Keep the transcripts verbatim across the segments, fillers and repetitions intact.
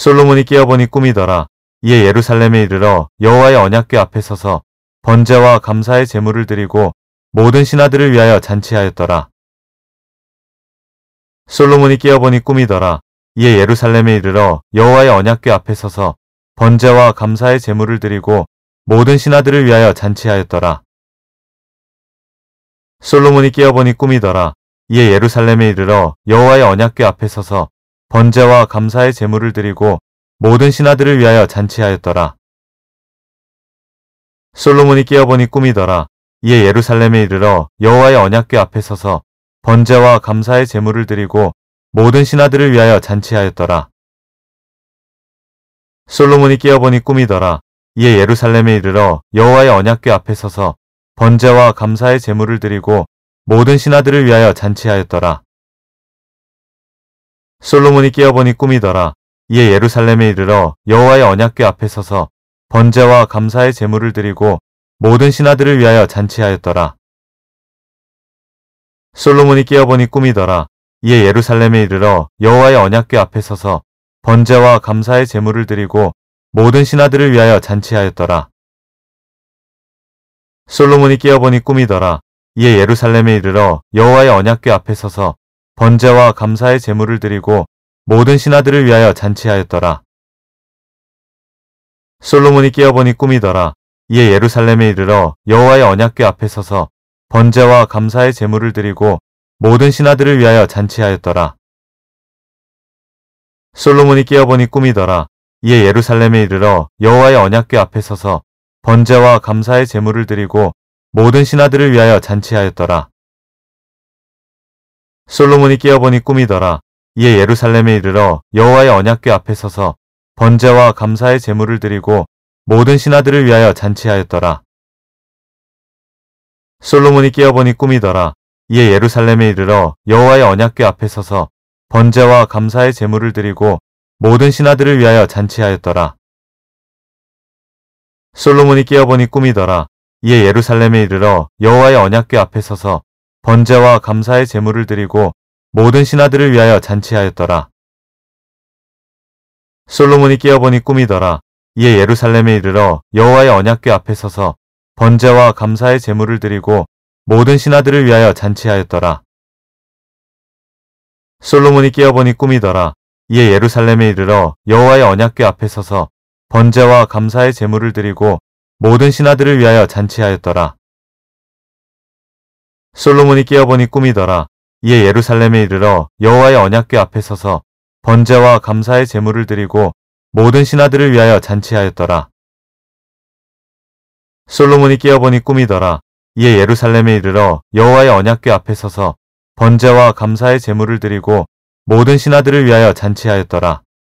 솔로몬이 깨어보니 꿈이더라. 이에 예루살렘에 이르러 여호와의 언약궤 앞에 서서 번제와 감사의 제물을 드리고 모든 신하들을 위하여 잔치하였더라. 솔로몬이 깨어보니 꿈이더라. 이에 예루살렘에 이르러 여호와의 언약궤 앞에 서서 번제와 감사의 제물을 드리고 모든 신하들을 위하여 잔치하였더라. 솔로몬이 깨어보니 꿈이더라. 이에 예루살렘에 이르러 여호와의 언약궤 앞에 서서 번제와 감사의 제물을 드리고 모든 신하들을 위하여 잔치하였더라. 솔로몬이 깨어보니 꿈이더라. 이에 예루살렘에 이르러 여호와의 언약궤 앞에 서서 번제와 감사의 제물을 드리고 모든 신하들을 위하여 잔치하였더라. 솔로몬이 깨어보니 꿈이더라. 이에 예루살렘에 이르러 여호와의 언약궤 앞에 서서 번제와 감사의 제물을 드리고 모든 신하들을 위하여 잔치하였더라. 솔로몬이 깨어보니 꿈이더라. 이에 예루살렘에 이르러 여호와의 언약궤 앞에 서서 번제와 감사의 제물을 드리고 모든 신하들을 위하여 잔치하였더라. 솔로몬이 깨어보니 꿈이더라. 이에 예루살렘에 이르러 여호와의 언약궤 앞에 서서 번제와 감사의 제물을 드리고 모든 신하들을 위하여 잔치하였더라. 솔로몬이 깨어보니 꿈이더라. 이에 예루살렘에 이르러 여호와의 언약궤 앞에 서서 번제와 감사의 제물을 드리고 모든 신하들을 위하여 잔치하였더라. 솔로몬이 깨어보니 꿈이더라. 이에 예루살렘에 이르러 여호와의 언약궤 앞에 서서 번제와 감사의 제물을 드리고 모든 신하들을 위하여 잔치하였더라. 솔로몬이 깨어보니 꿈이더라. 이에 예루살렘에 이르러 여호와의 언약궤 앞에 서서 번제와 감사의 제물을 드리고 모든 신하들을 위하여 잔치하였더라. 솔로몬이 깨어보니 꿈이더라. 이에 예루살렘에 이르러 여호와의 언약궤 앞에 서서 번제와 감사의 제물을 드리고 모든 신하들을 위하여 잔치하였더라. 솔로몬이 깨어보니 꿈이더라. 이에 예루살렘에 이르러 여호와의 언약궤 앞에 서서 번제와 감사의 제물을 드리고 모든 신하들을 위하여 잔치하였더라. 솔로몬이 깨어보니 꿈이더라. 이에 예루살렘에 이르러 여호와의 언약궤 앞에 서서 번제와 감사의 제물을 드리고 모든 신하들을 위하여 잔치하였더라. 솔로몬이 깨어보니 꿈이더라. 이에 예루살렘에 이르러 여호와의 언약궤 앞에 서서 번제와 감사의 제물을 드리고 모든 신하들을 위하여 잔치하였더라. 솔로몬이 깨어보니 꿈이더라. 이에 예루살렘에 이르러 여호와의 언약궤 앞에 서서 번제와 감사의 제물을 드리고 모든 신하들을 위하여 잔치하였더라. 솔로몬이 깨어보니 꿈이더라. 이에 예루살렘에 이르러 여호와의 언약궤 앞에 서서 번제와 감사의 제물을 드리고 모든 신하들을 위하여 잔치하였더라. 솔로몬이 깨어보니 꿈이더라. 이에 예루살렘에 이르러 여호와의 언약궤 앞에 서서 번제와 감사의 제물을 드리고 모든 신하들을 위하여 잔치하였더라.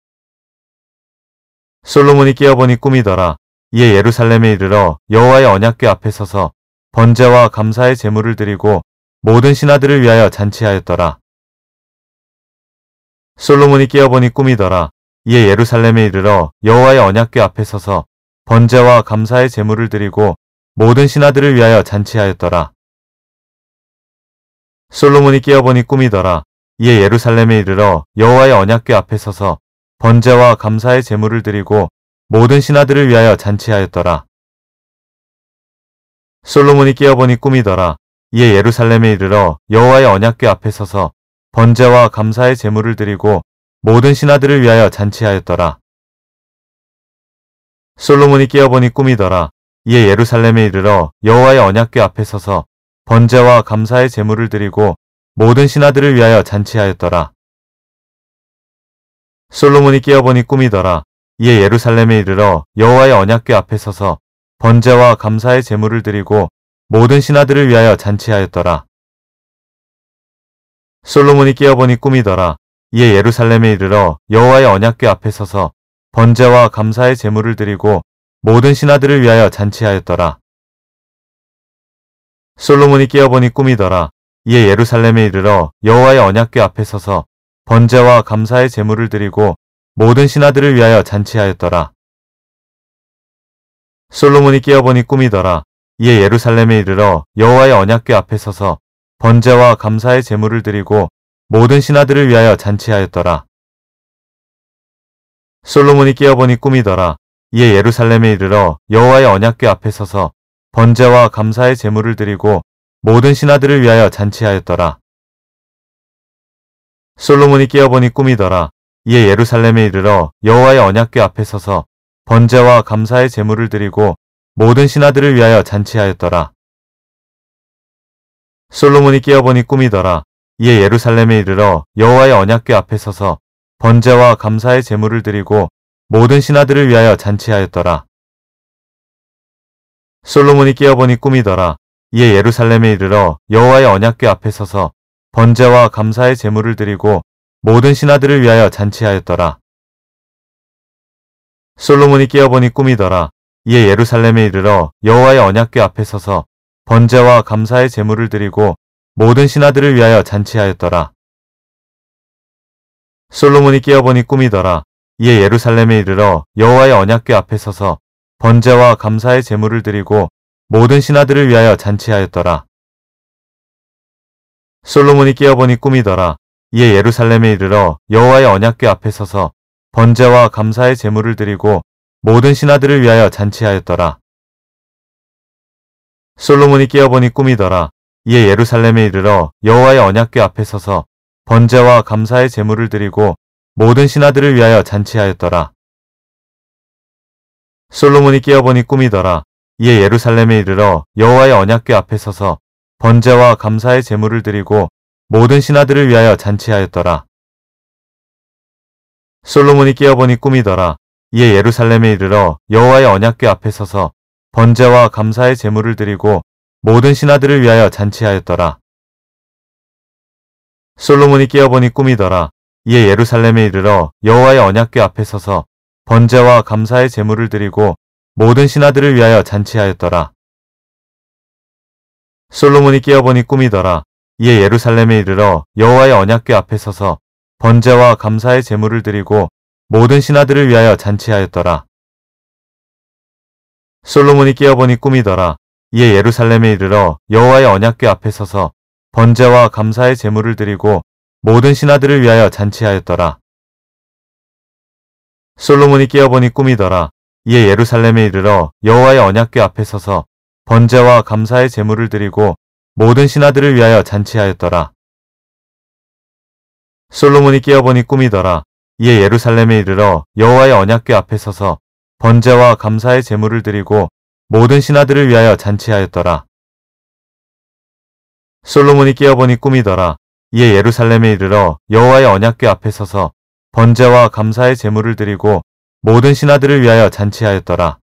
솔로몬이 깨어보니 꿈이더라. 이에 예루살렘에 이르러 여호와의 언약궤 앞에 서서 번제와 감사의 제물을 드리고 모든 신하들을 위하여 잔치하였더라. 솔로몬이 깨어보니 꿈이더라. 이에 예루살렘에 이르러 여호와의 언약궤 앞에 서서 번제와 감사의 제물을 드리고 모든 신하들을 위하여 잔치하였더라. 솔로몬이 깨어보니 꿈이더라. 이에 예루살렘에 이르러 여호와의 언약궤 앞에 서서 번제와 감사의 제물을 드리고 모든 신하들을 위하여 잔치하였더라. 솔로몬이 깨어보니 꿈이더라. 이에 예루살렘에 이르러 여호와의 언약궤 앞에 서서 번제와 감사의 제물을 드리고 모든 신하들을 위하여 잔치하였더라. 솔로몬이 깨어보니 꿈이더라. 이에 예루살렘에 이르러 여호와의 언약궤 앞에 서서 번제와 감사의 제물을 드리고 모든 신하들을 위하여 잔치하였더라. 솔로몬이 깨어보니 꿈이더라. 이에 예루살렘에 이르러 여호와의 언약궤 앞에 서서 번제와 감사의 제물을 드리고 모든 신하들을 위하여 잔치하였더라. 솔로몬이 깨어보니 꿈이더라. 이에 예루살렘에 이르러 여호와의 언약궤 앞에 서서 번제와 감사의 제물을 드리고 모든 신하들을 위하여 잔치하였더라. 솔로몬이 깨어보니 꿈이더라. 이에 예루살렘에 이르러 여호와의 언약궤 앞에 서서 번제와 감사의 제물을 드리고 모든 신하들을 위하여 잔치하였더라. 솔로몬이 깨어보니 꿈이더라. 이에 예루살렘에 이르러 여호와의 언약궤 앞에 서서 번제와 감사의 제물을 드리고 모든 신하들을 위하여 잔치하였더라. 솔로몬이 깨어보니 꿈이더라. 이에 예루살렘에 이르러 여호와의 언약궤 앞에 서서 번제와 감사의 제물을 드리고 모든 신하들을 위하여 잔치하였더라. 솔로몬이 깨어보니 꿈이더라. 이에 예루살렘에 이르러 여호와의 언약궤 앞에 서서 번제와 감사의 제물을 드리고 모든 신하들을 위하여 잔치하였더라. 솔로몬이 깨어보니 꿈이더라. 이에 예루살렘에 이르러 여호와의 언약궤 앞에 서서 번제와 감사의 제물을 드리고 모든 신하들을 위하여 잔치하였더라. 솔로몬이 깨어보니 꿈이더라. 이에 예루살렘에 이르러 여호와의 언약궤 앞에 서서 번제와 감사의 제물을 드리고 모든 신하들을 위하여 잔치하였더라. 솔로몬이 깨어보니 꿈이더라. 이에 예루살렘에 이르러 여호와의 언약궤 앞에 서서 번제와 감사의 제물을 드리고 모든 신하들을 위하여 잔치하였더라. 솔로몬이 깨어보니 꿈이더라. 이에 예루살렘에 이르러 여호와의 언약궤 앞에 서서 번제와 감사의 제물을 드리고 모든 신하들을 위하여 잔치하였더라. 솔로몬이 깨어보니 꿈이더라. 이에 예루살렘에 이르러 여호와의 언약궤 앞에 서서 번제와 감사의 제물을 드리고 모든 신하들을 위하여 잔치하였더라. 솔로몬이 깨어보니 꿈이더라. 이에 예루살렘에 이르러 여호와의 언약궤 앞에 서서 번제와 감사의 제물을 드리고 모든 신하들을 위하여 잔치하였더라. 솔로몬이 깨어보니 꿈이더라. 이에 예루살렘에 이르러 여호와의 언약궤 앞에 서서 번제와 감사의 제물을 드리고 모든 신하들을 위하여 잔치하였더라. 솔로몬이 깨어보니 꿈이더라. 이에 예루살렘에 이르러 여호와의 언약궤 앞에 서서 번제와 감사의 제물을 드리고 모든 신하들을 위하여 잔치하였더라. 솔로몬이 깨어보니 꿈이더라. 이에 예루살렘에 이르러 여호와의 언약궤 앞에 서서 번제와 감사의 제물을 드리고 모든 신하들을 위하여 잔치하였더라. 솔로몬이 깨어보니 꿈이더라. 이에 예루살렘에 이르러 여호와의 언약궤 앞에 서서 번제와 감사의 제물을 드리고 모든 신하들을 위하여 잔치하였더라. 솔로몬이 깨어보니 꿈이더라. 이에 예루살렘에 이르러 여호와의 언약궤 앞에 서서 번제와 감사의 제물을 드리고 모든 신하들을 위하여 잔치하였더라. 솔로몬이 깨어보니 꿈이더라. 이에 예루살렘에 이르러 여호와의 언약궤 앞에 서서 번제와 감사의 제물을 드리고 모든 신하들을 위하여 잔치하였더라. 솔로몬이 깨어보니 꿈이더라. 이에 예루살렘에 이르러 여호와의 언약궤 앞에 서서 번제와 감사의 제물을 드리고 모든 신하들을 위하여 잔치하였더라. 솔로몬이 깨어보니 꿈이더라. 이에 예루살렘에 이르러 여호와의 언약궤 앞에 서서 번제와 감사의 제물을 드리고 모든 신하들을 위하여 잔치하였더라.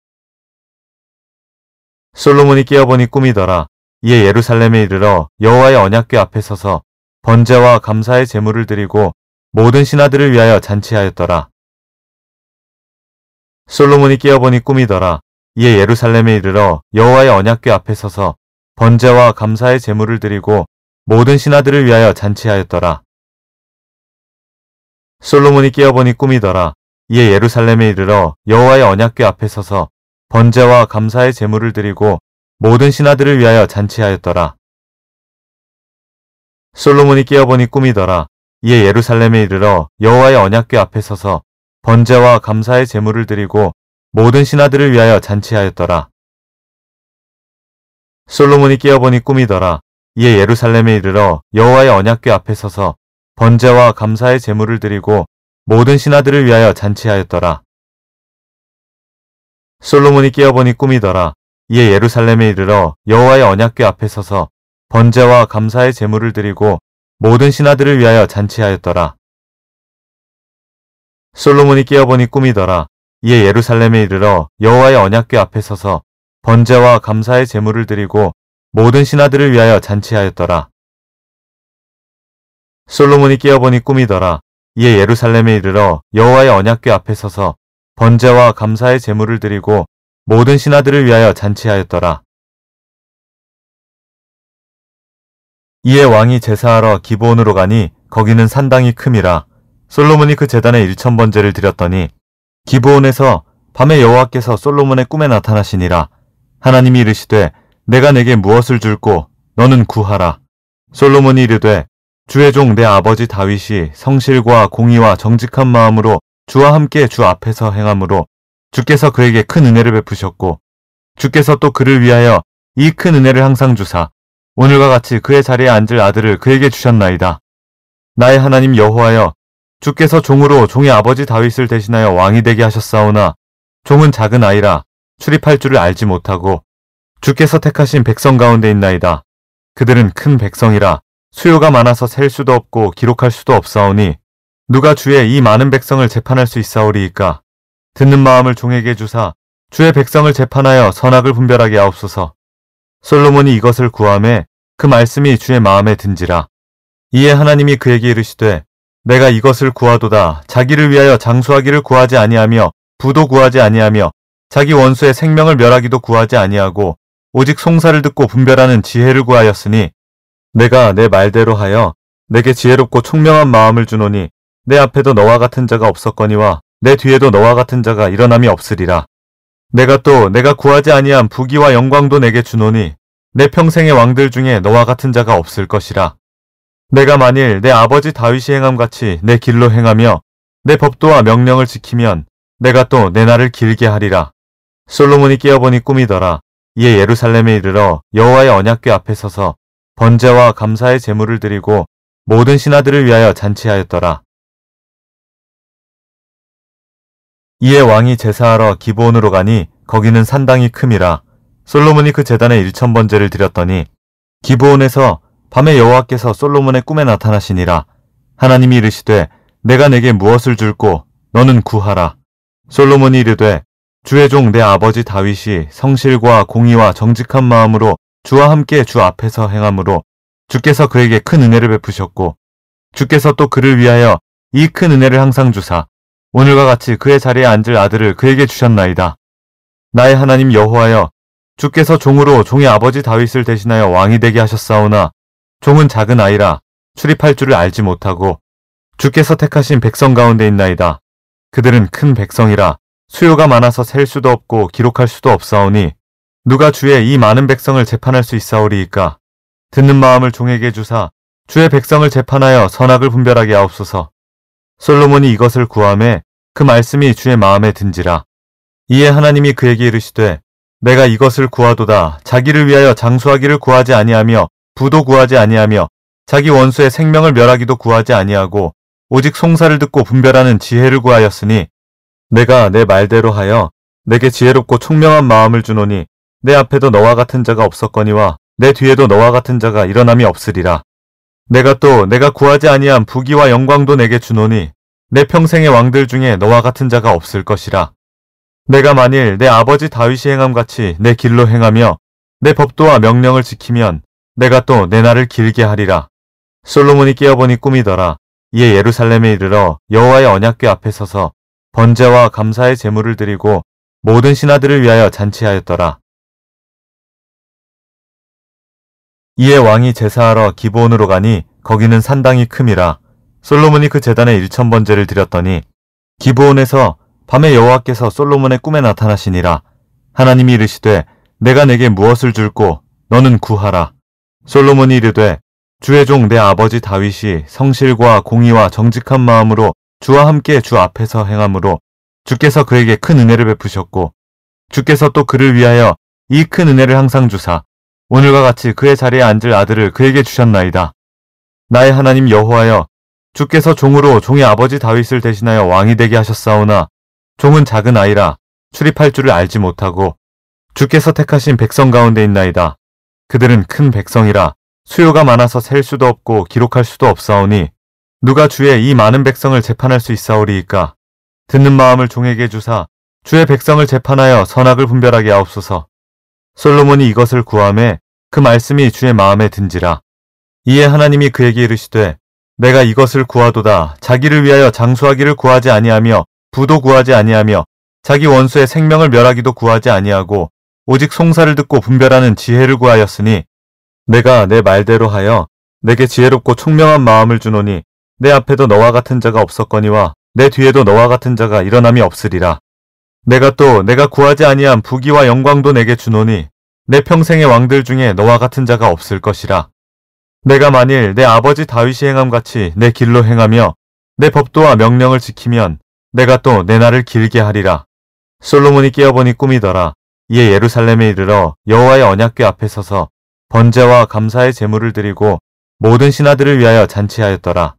솔로몬이 깨어보니 꿈이더라. 이에 예루살렘에 이르러 여호와의 언약궤 앞에 서서 번제와 감사의 제물을 드리고 모든 신하들을 위하여 잔치하였더라. 솔로몬이 깨어보니 꿈이더라. 이에 예루살렘에 이르러 여호와의 언약궤 앞에 서서 번제와 감사의 제물을 드리고 모든 신하들을 위하여 잔치하였더라. 솔로몬이 깨어보니 꿈이더라. 이에 예루살렘에 이르러 여호와의 언약궤 앞에 서서 번제와 감사의 제물을 드리고 모든 신하들을 위하여 잔치하였더라. 솔로몬이 깨어보니 꿈이더라. 이에 예루살렘에 이르러 여호와의 언약궤 앞에 서서 번제와 감사의 제물을 드리고 모든 신하들을 위하여 잔치하였더라. 솔로몬이 깨어보니 꿈이더라. 이에 예루살렘에 이르러 여호와의 언약궤 앞에 서서 번제와 감사의 제물을 드리고 모든 신하들을 위하여 잔치하였더라. 솔로몬이 깨어보니 꿈이더라. 이에 예루살렘에 이르러 여호와의 언약궤 앞에 서서 번제와 감사의 제물을 드리고 모든 신하들을 위하여 잔치하였더라. 솔로몬이 깨어보니 꿈이더라. 이에 예루살렘에 이르러 여호와의 언약궤 앞에 서서 번제와 감사의 제물을 드리고 모든 신하들을 위하여 잔치하였더라. 솔로몬이 깨어보니 꿈이더라. 이에 예루살렘에 이르러 여호와의 언약궤 앞에 서서 번제와 감사의 제물을 드리고 모든 신하들을 위하여 잔치하였더라. 이에 왕이 제사하러 기브온으로 가니 거기는 산당이 큼이라. 솔로몬이 그 제단에 일천 번제를 드렸더니 기브온에서 밤에 여호와께서 솔로몬의 꿈에 나타나시니라. 하나님이 이르시되 내가 내게 무엇을 줄꼬 너는 구하라. 솔로몬이 이르되 주의 종 내 아버지 다윗이 성실과 공의와 정직한 마음으로 주와 함께 주 앞에서 행함으로 주께서 그에게 큰 은혜를 베푸셨고 주께서 또 그를 위하여 이 큰 은혜를 항상 주사 오늘과 같이 그의 자리에 앉을 아들을 그에게 주셨나이다. 나의 하나님 여호와여, 주께서 종으로 종의 아버지 다윗을 대신하여 왕이 되게 하셨사오나 종은 작은 아이라 출입할 줄을 알지 못하고 주께서 택하신 백성 가운데 있나이다. 그들은 큰 백성이라 수요가 많아서 셀 수도 없고 기록할 수도 없사오니 누가 주의 이 많은 백성을 재판할 수 있사오리이까? 듣는 마음을 종에게 주사 주의 백성을 재판하여 선악을 분별하게 하옵소서. 솔로몬이 이것을 구하매 그 말씀이 주의 마음에 든지라. 이에 하나님이 그에게 이르시되 내가 이것을 구하도다. 자기를 위하여 장수하기를 구하지 아니하며 부도 구하지 아니하며 자기 원수의 생명을 멸하기도 구하지 아니하고 오직 송사를 듣고 분별하는 지혜를 구하였으니 내가 내 말대로 하여 내게 지혜롭고 총명한 마음을 주노니 내 앞에도 너와 같은 자가 없었거니와 내 뒤에도 너와 같은 자가 일어남이 없으리라. 내가 또 내가 구하지 아니한 부귀와 영광도 내게 주노니 내 평생의 왕들 중에 너와 같은 자가 없을 것이라. 내가 만일 내 아버지 다윗이 행함같이 내 길로 행하며 내 법도와 명령을 지키면 내가 또 내 날을 길게 하리라. 솔로몬이 깨어보니 꿈이더라. 이에 예루살렘에 이르러 여호와의 언약궤 앞에 서서 번제와 감사의 제물을 드리고 모든 신하들을 위하여 잔치하였더라. 이에 왕이 제사하러 기브온으로 가니 거기는 산당이 큼이라. 솔로몬이 그 제단에 일천 번제를 드렸더니 기브온에서 밤에 여호와께서 솔로몬의 꿈에 나타나시니라. 하나님이 이르시되 내가 내게 무엇을 줄꼬 너는 구하라. 솔로몬이 이르되 주의 종 내 아버지 다윗이 성실과 공의와 정직한 마음으로 주와 함께 주 앞에서 행함으로 주께서 그에게 큰 은혜를 베푸셨고 주께서 또 그를 위하여 이 큰 은혜를 항상 주사 오늘과 같이 그의 자리에 앉을 아들을 그에게 주셨나이다. 나의 하나님 여호와여, 주께서 종으로 종의 아버지 다윗을 대신하여 왕이 되게 하셨사오나 종은 작은 아이라 출입할 줄을 알지 못하고 주께서 택하신 백성 가운데 있나이다. 그들은 큰 백성이라 수요가 많아서 셀 수도 없고 기록할 수도 없사오니 누가 주의 이 많은 백성을 재판할 수 있사오리이까? 듣는 마음을 종에게 주사 주의 백성을 재판하여 선악을 분별하게 하옵소서. 솔로몬이 이것을 구하매 그 말씀이 주의 마음에 든지라. 이에 하나님이 그에게 이르시되 내가 이것을 구하도다. 자기를 위하여 장수하기를 구하지 아니하며 부도 구하지 아니하며 자기 원수의 생명을 멸하기도 구하지 아니하고 오직 송사를 듣고 분별하는 지혜를 구하였으니 내가 내 말대로 하여 내게 지혜롭고 총명한 마음을 주노니 내 앞에도 너와 같은 자가 없었거니와 내 뒤에도 너와 같은 자가 일어남이 없으리라. 내가 또 내가 구하지 아니한 부귀와 영광도 내게 주노니 내 평생의 왕들 중에 너와 같은 자가 없을 것이라. 내가 만일 내 아버지 다윗이 행함같이 내 길로 행하며 내 법도와 명령을 지키면 내가 또 내 날을 길게 하리라. 솔로몬이 깨어보니 꿈이더라. 이에 예루살렘에 이르러 여호와의 언약궤 앞에 서서 번제와 감사의 제물을 드리고 모든 신하들을 위하여 잔치하였더라. 이에 왕이 제사하러 기브온으로 가니 거기는 산당이 큼이라. 솔로몬이 그 제단에 일천 번제를 드렸더니 기브온에서 밤에 여호와께서 솔로몬의 꿈에 나타나시니라. 하나님이 이르시되 내가 내게 무엇을 줄꼬 너는 구하라. 솔로몬이 이르되 주의 종 내 아버지 다윗이 성실과 공의와 정직한 마음으로 주와 함께 주 앞에서 행함으로 주께서 그에게 큰 은혜를 베푸셨고 주께서 또 그를 위하여 이 큰 은혜를 항상 주사 오늘과 같이 그의 자리에 앉을 아들을 그에게 주셨나이다. 나의 하나님 여호와여, 주께서 종으로 종의 아버지 다윗을 대신하여 왕이 되게 하셨사오나 종은 작은 아이라 출입할 줄을 알지 못하고 주께서 택하신 백성 가운데 있나이다. 그들은 큰 백성이라 수요가 많아서 셀 수도 없고 기록할 수도 없사오니 누가 주의 이 많은 백성을 재판할 수 있사오리이까? 듣는 마음을 종에게 주사 주의 백성을 재판하여 선악을 분별하게 하옵소서. 솔로몬이 이것을 구하매 그 말씀이 주의 마음에 든지라. 이에 하나님이 그에게 이르시되 내가 이것을 구하도다. 자기를 위하여 장수하기를 구하지 아니하며 부도 구하지 아니하며 자기 원수의 생명을 멸하기도 구하지 아니하고 오직 송사를 듣고 분별하는 지혜를 구하였으니 내가 내 말대로 하여 내게 지혜롭고 총명한 마음을 주노니 내 앞에도 너와 같은 자가 없었거니와 내 뒤에도 너와 같은 자가 일어남이 없으리라. 내가 또 내가 구하지 아니한 부귀와 영광도 내게 주노니 내 평생의 왕들 중에 너와 같은 자가 없을 것이라. 내가 만일 내 아버지 다윗이 행함같이 내 길로 행하며 내 법도와 명령을 지키면 내가 또 내 날을 길게 하리라. 솔로몬이 깨어보니 꿈이더라. 이에 예루살렘에 이르러 여호와의 언약궤 앞에 서서 번제와 감사의 제물을 드리고 모든 신하들을 위하여 잔치하였더라.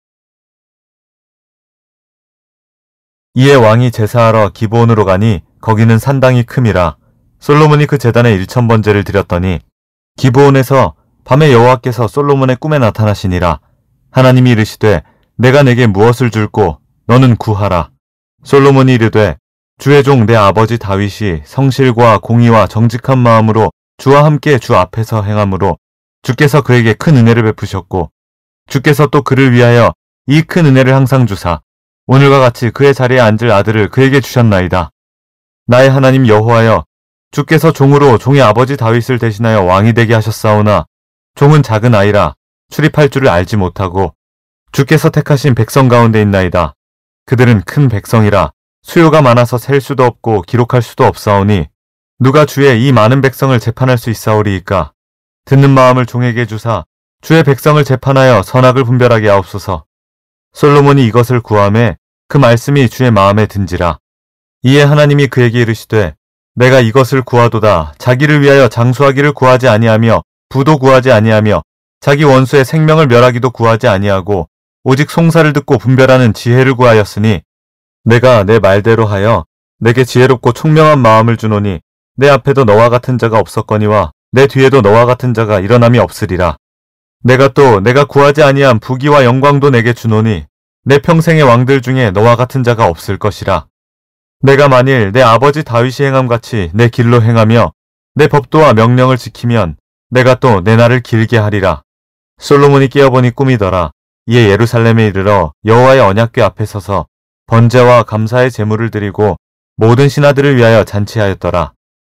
이에 왕이 제사하러 기브온으로 가니 거기는 산당이 큼이라. 솔로몬이 그 제단에 일천 번제를 드렸더니 기브온에서 밤에 여호와께서 솔로몬의 꿈에 나타나시니라. 하나님이 이르시되 내가 내게 무엇을 줄꼬 너는 구하라. 솔로몬이 이르되 주의 종 내 아버지 다윗이 성실과 공의와 정직한 마음으로 주와 함께 주 앞에서 행함으로 주께서 그에게 큰 은혜를 베푸셨고 주께서 또 그를 위하여 이 큰 은혜를 항상 주사 오늘과 같이 그의 자리에 앉을 아들을 그에게 주셨나이다. 나의 하나님 여호와여, 주께서 종으로 종의 아버지 다윗을 대신하여 왕이 되게 하셨사오나 종은 작은 아이라 출입할 줄을 알지 못하고 주께서 택하신 백성 가운데 있나이다. 그들은 큰 백성이라 수요가 많아서 셀 수도 없고 기록할 수도 없사오니 누가 주의 이 많은 백성을 재판할 수 있사오리이까. 듣는 마음을 종에게 주사 주의 백성을 재판하여 선악을 분별하게 하옵소서. 솔로몬이 이것을 구하매 그 말씀이 주의 마음에 든지라. 이에 하나님이 그에게 이르시되 내가 이것을 구하도다. 자기를 위하여 장수하기를 구하지 아니하며 부도 구하지 아니하며 자기 원수의 생명을 멸하기도 구하지 아니하고 오직 송사를 듣고 분별하는 지혜를 구하였으니 내가 내 말대로 하여 내게 지혜롭고 총명한 마음을 주노니 내 앞에도 너와 같은 자가 없었거니와 내 뒤에도 너와 같은 자가 일어남이 없으리라. 내가 또 내가 구하지 아니한 부귀와 영광도 내게 주노니 내 평생의 왕들 중에 너와 같은 자가 없을 것이라. 내가 만일 내 아버지 다윗이 행함같이 내 길로 행하며 내 법도와 명령을 지키면 내가 또 내 날을 길게 하리라. 솔로몬이 깨어보니 꿈이더라. 이에 예루살렘에 이르러 여호와의 언약궤 앞에 서서 번제와 감사의 제물을 드리고 모든 신하들을 위하여 잔치하였더라.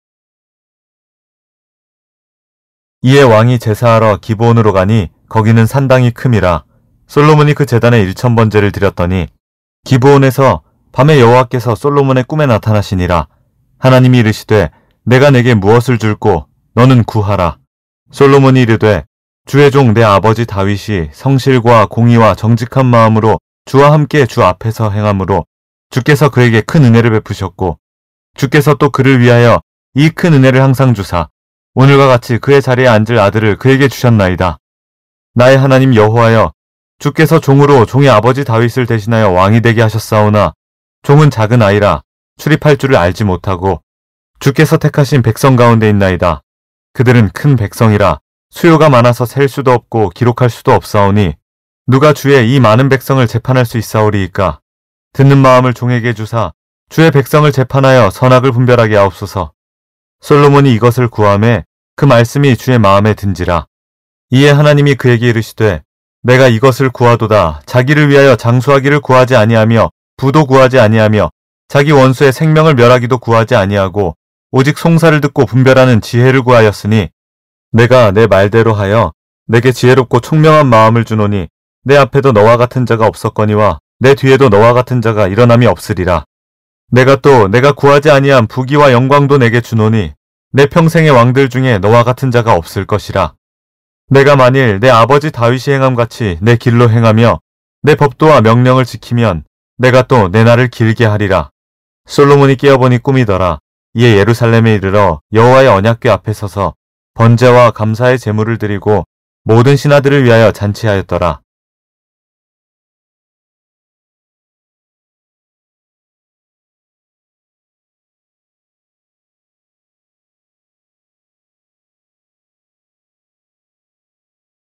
이에 왕이 제사하러 기브온으로 가니 거기는 산당이 큼이라. 솔로몬이 그 제단에 일천 번제를 드렸더니 기브온에서 밤에 여호와께서 솔로몬의 꿈에 나타나시니라. 하나님이 이르시되 내가 내게 무엇을 줄꼬 너는 구하라. 솔로몬이 이르되 주의 종 내 아버지 다윗이 성실과 공의와 정직한 마음으로 주와 함께 주 앞에서 행함으로 주께서 그에게 큰 은혜를 베푸셨고 주께서 또 그를 위하여 이 큰 은혜를 항상 주사 오늘과 같이 그의 자리에 앉을 아들을 그에게 주셨나이다. 나의 하나님 여호와여, 주께서 종으로 종의 아버지 다윗을 대신하여 왕이 되게 하셨사오나 종은 작은 아이라 출입할 줄을 알지 못하고 주께서 택하신 백성 가운데 있나이다. 그들은 큰 백성이라 수요가 많아서 셀 수도 없고 기록할 수도 없사오니 누가 주의 이 많은 백성을 재판할 수 있사오리이까. 듣는 마음을 종에게 주사 주의 백성을 재판하여 선악을 분별하게 하옵소서. 솔로몬이 이것을 구하매 그 말씀이 주의 마음에 든지라. 이에 하나님이 그에게 이르시되 내가 이것을 구하도다. 자기를 위하여 장수하기를 구하지 아니하며 부도 구하지 아니하며 자기 원수의 생명을 멸하기도 구하지 아니하고 오직 송사를 듣고 분별하는 지혜를 구하였으니 내가 내 말대로 하여 내게 지혜롭고 총명한 마음을 주노니 내 앞에도 너와 같은 자가 없었거니와 내 뒤에도 너와 같은 자가 일어남이 없으리라. 내가 또 내가 구하지 아니한 부귀와 영광도 내게 주노니 내 평생의 왕들 중에 너와 같은 자가 없을 것이라. 내가 만일 내 아버지 다윗이 행함같이 내 길로 행하며 내 법도와 명령을 지키면 내가 또 내 날을 길게 하리라. 솔로몬이 깨어보니 꿈이더라. 이에 예루살렘에 이르러 여호와의 언약궤 앞에 서서 번제와 감사의 제물을 드리고 모든 신하들을 위하여 잔치하였더라.